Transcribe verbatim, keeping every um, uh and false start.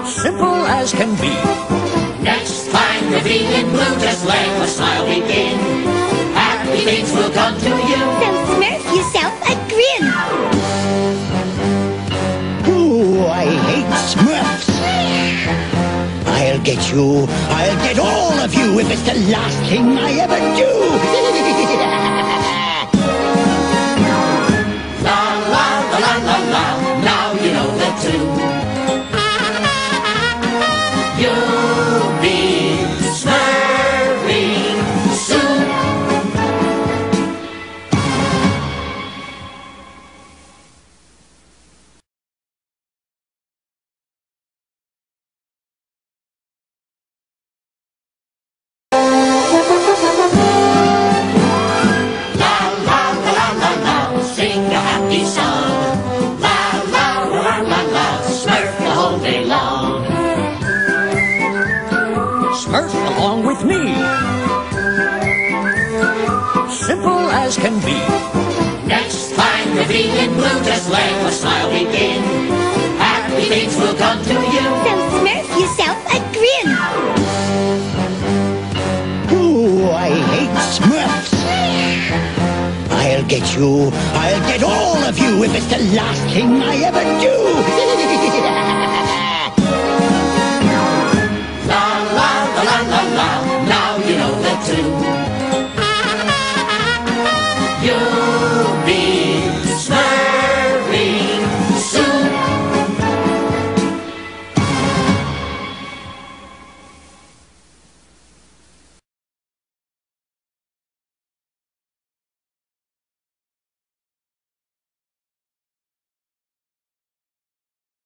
simple as can be. Next time you're feeling blue, just let a smile begin. Happy things will come to you. So smurf yourself a grin. Oh, I hate Smurfs. I'll get you. I'll get all of you if it's the last thing I ever do. La la la la la la. Now you know the tune. You'll be smurfing soon. Smurf along with me. Simple as can be. Next time you're feeling blue, just let a smile begin. Happy things will come to you. So smurf yourself a grin. Oh, I hate Smurfs. I'll get you. I'll get all of you if it's the last thing I ever do.